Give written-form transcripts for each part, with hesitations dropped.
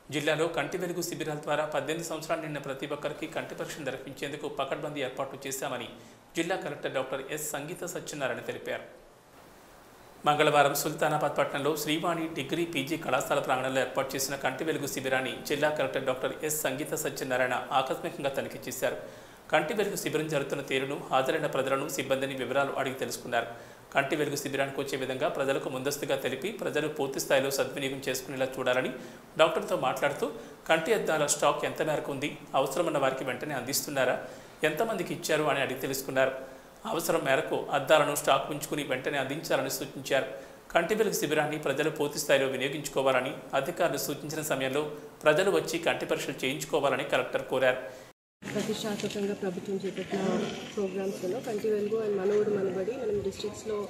జిల్లాలో కంటి వెలుగు శిబిరాల ద్వారా 18 సంవత్సరాలు నిండిన ప్రతి ఒక్కరికి కంటి పరీక్షలు నిర్వహించేందుకు పకడ్బందీ ఏర్పాట్లు చేశామని జిల్లా collector doctor S Sangeetha Satyanarayana తెలిపారు. మంగళవారం సుల్తానాబాద్ పట్టణంలో శ్రీవాణి డిగ్రీ పీజీ కళాశాల ప్రాంగణంలో ఏర్పాటు చేసిన కంటి వెలుగు శిబిరాన్ని జిల్లా collector doctor S Sangeetha Satyanarayana ఆకస్మికంగా తనిఖీ చేశారు. కంటి వెలుగు శిబిరం జరుగుతున్న తీరును, హాజరైన ప్రజలను, సిబ్బందిని వివరాలు అడిగి తెలుసుకున్నారు. కంటి వెలుగు శిబిరానికి వచ్చే విధంగా ప్రజలకు ముందస్తుగా తెలిపి ప్రజలు పూర్తి స్థాయిలో సద్వినియోగం చేసుకునేలా చూడాలని డాక్టర్తో మాట్లాడుతూ కంటి అద్దాల స్టాక్ ఎంత మేరకు ఉంది, అవసరమున్న వారికి వెంటనే అందిస్తున్నారా, ఎంతమందికి ఇచ్చారు అని అడిగి తెలుసుకున్నారు. అవసరం మేరకు అద్దాలను స్టాక్ ఉంచుకుని వెంటనే అందించాలని సూచించారు. కంటి వెలుగు శిబిరాన్ని ప్రజలు పూర్తి స్థాయిలో వినియోగించుకోవాలని, అధికారులు సూచించిన సమయంలో ప్రజలు వచ్చి కంటి పరీక్షలు చేయించుకోవాలని కలెక్టర్ కోరారు. ప్రతిష్టాత్మకంగా ప్రభుత్వం చేపట్టిన ప్రోగ్రామ్స్లో కంటి వెలుగు అండ్ మనోడు మనబడి మనం డిస్ట్రిక్ట్స్లో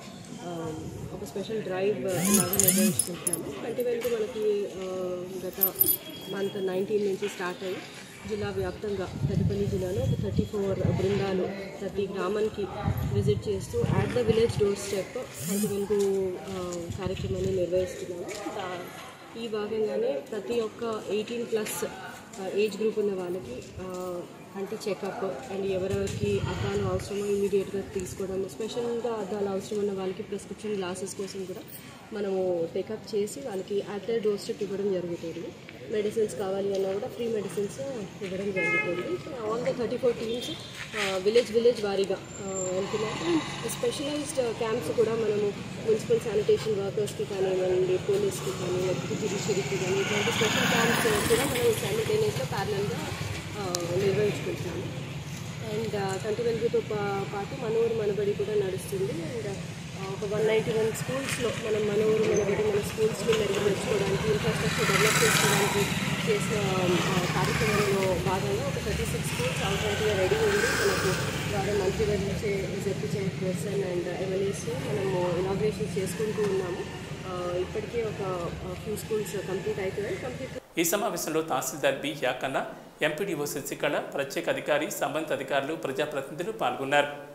ఒక స్పెషల్ డ్రైవ్ లాగా నిర్వహించుకుంటున్నాము. కంటి వెలుగు మనకి గత మంత్ 19 నుంచి స్టార్ట్ అయ్యి జిల్లా వ్యాప్తంగా పెద్దపల్లి జిల్లాలో ఒక 34 బృందాలు ప్రతి గ్రామానికి విజిట్ చేస్తూ at the village doorstep Kanti Velugu కార్యక్రమాన్ని నిర్వహిస్తున్నాము. ఈ భాగంగానే ప్రతి ఒక్క 18+ ఏజ్ గ్రూప్ ఉన్న వాళ్ళకి కంటి చెకప్ అండ్ ఎవరెవరికి అద్దాలు అవసరమో ఇమీడియట్గా తీసుకోవడం, స్పెషల్గా అద్దాలు అవసరం ఉన్న వాళ్ళకి ప్రిస్క్రిప్షన్ గ్లాసెస్ కోసం కూడా మనము టేకప్ చేసి వాళ్ళకి అట్ ద డోర్ స్టెప్ ఇవ్వడం జరుగుతుంది. మెడిసిన్స్ కావాలి అన్నా కూడా ఫ్రీ మెడిసిన్స్ ఇవ్వడం జరుగుతుంది. ఆల్ ద 34 టీమ్స్ విలేజ్ వారీగా వెళ్తున్నారు. స్పెషలైజ్డ్ క్యాంప్స్ కూడా మనము మున్సిపల్ శానిటేషన్ వర్కర్స్కి కానివ్వండి, పోలీస్కి కానీ, లేకపోతే జ్యుడిషియరీకి కానీ ఇట్లాంటి స్పెషల్ క్యాంప్స్ కూడా మనం సైమిల్టేనియస్గా ప్యారలల్గా నిర్వహించుకుంటున్నాము. అండ్ కంటి వెలుగుతో పాటు మనోరు మనబడి కూడా నడుస్తుంది. అండ్ ఒక 191 స్కూల్స్లో మనం మనోరు మనబడి మన స్కూల్స్ని మెరుగుపరుచుకోవడానికి, ఇన్ఫ్రాస్ట్రక్చర్ డెవలప్ చేసుకోవడానికి చేసిన కార్యక్రమంలో భాగంగా ఒక 36 స్కూల్స్ ఆల్రెడీగా రెడీ ఉంది. మనకు ద్వారా మంత్రివర్గ జెడ్పీ చైర్పర్సన్ అండ్ ఎమ్మెల్యేస్లో మనము ఇనాగ్రేషన్ చేసుకుంటూ ఉన్నాము. ఇప్పటికే ఒక ఫ్యూ స్కూల్స్ కంప్లీట్ అవుతున్నాయి. ఈ సమావేశంలో తహసీల్దార్ బి యాకన్న, ఎంపీడీఓ శశికళ, ప్రత్యేక అధికారి, సంబంధిత అధికారులు, ప్రజాప్రతినిధులు పాల్గొన్నారు.